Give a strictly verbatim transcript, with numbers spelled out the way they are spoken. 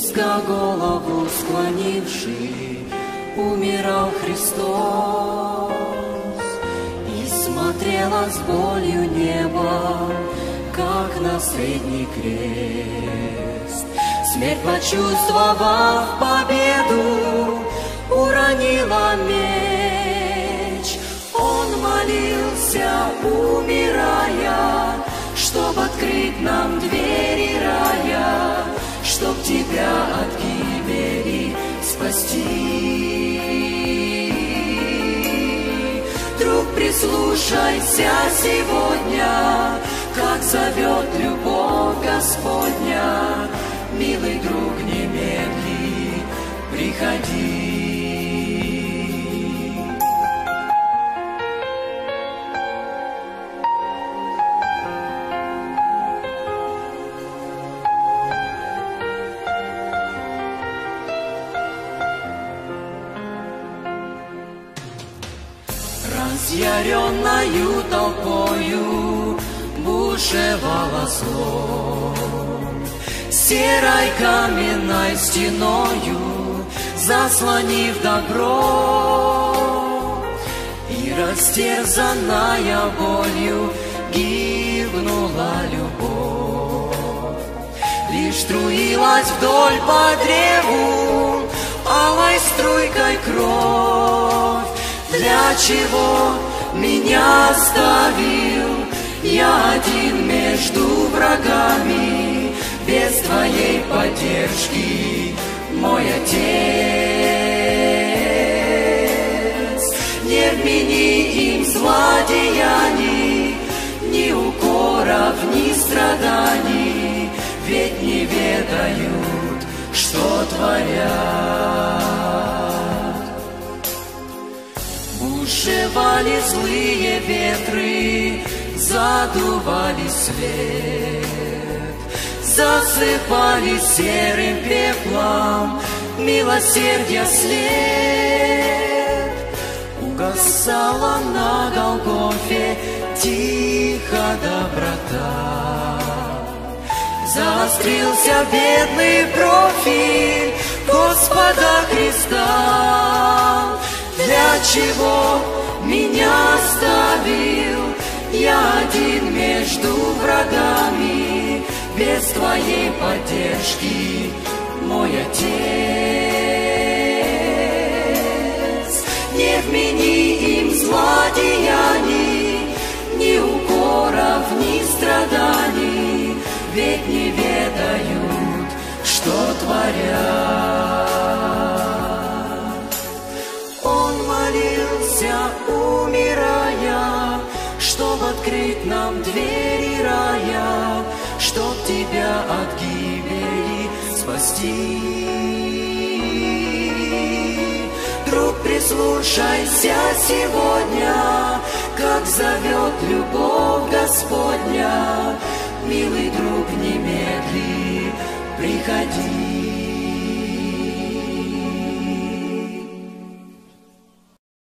низко голову склонивший, умирал Христос, и смотрело с болью небо, как на средний крест. Смерть, почувствовав победу, уронила меч. Он молился, умирая, чтоб открыть нам двери рая, чтоб тебя от гибели спасти. Друг, прислушайся сегодня, как зовет любовь Господня. Милый друг, немедли приходи. Разъяренною толпою бушевало зло, серой каменной стеною заслонив добро, и растерзанная болью гибнула любовь. Лишь струилась вдоль по древу алой струйкой кровь. Для чего меня оставил я один между врагами, без твоей поддержки, мой Отец? Не вмени им злодеяний, ни укоров, ни страданий, ведь не ведают, что творят. Бушевали злые ветры, задували свет, засыпали серым пеплом милосердия след. Угасала на Голгофе тихо доброта, заострился бедный профиль Господа Христа. Для чего меня оставил я один между врагами, без твоей поддержки, мой Отец? Не вмени им злодеяний, ни укоров, ни страданий, ведь не ведают, что творят. Он молился, умирая, чтоб открыть нам двери рая, чтоб тебя от гибели спасти. Друг, прислушайся сегодня, как зовет любовь Господня. Милый друг, немедли